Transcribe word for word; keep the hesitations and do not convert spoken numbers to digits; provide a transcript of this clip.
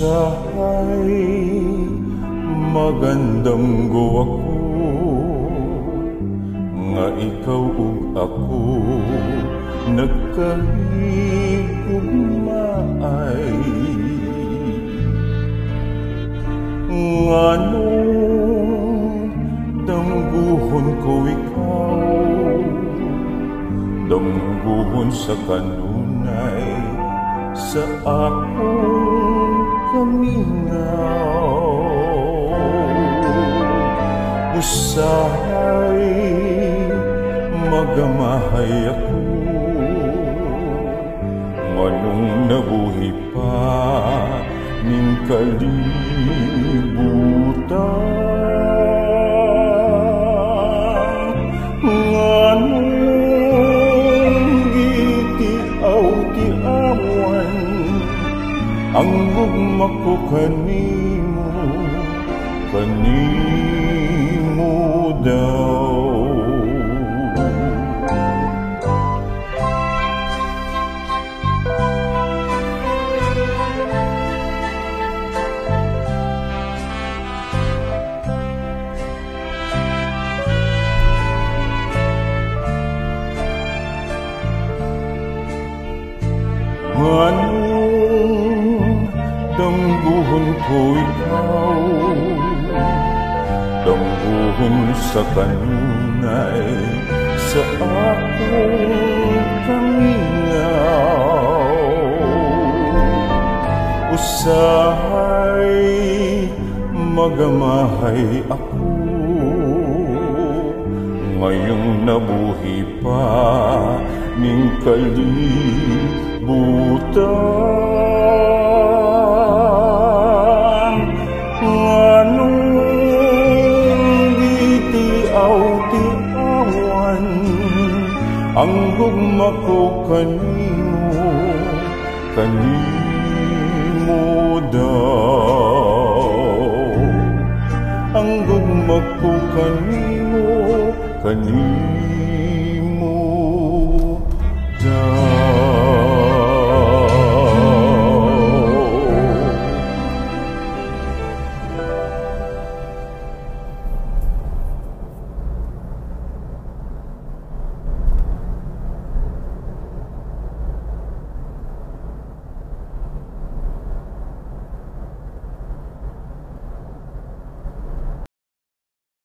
Usahay magandang go ako nga ikaw ug ako nagkahigugmaay nganong damguhon ko ikaw damguhon sa kanunay sa akong kamingaw usahay magamahay ako nganong nabuhi pa ning kalibutan nganong gitiaw-tiawan ang gugma ko kanimo kanimo daw nganong damguhon ko ikaw damguhon sa kanunay sa akong kamingaw usahay magamahay ako ngayong nabuhi pa ning kalibutan nganong gitiaw-tiawan ang gugma ko kanimo kanimo daw ang gugma ko kanimo kanimo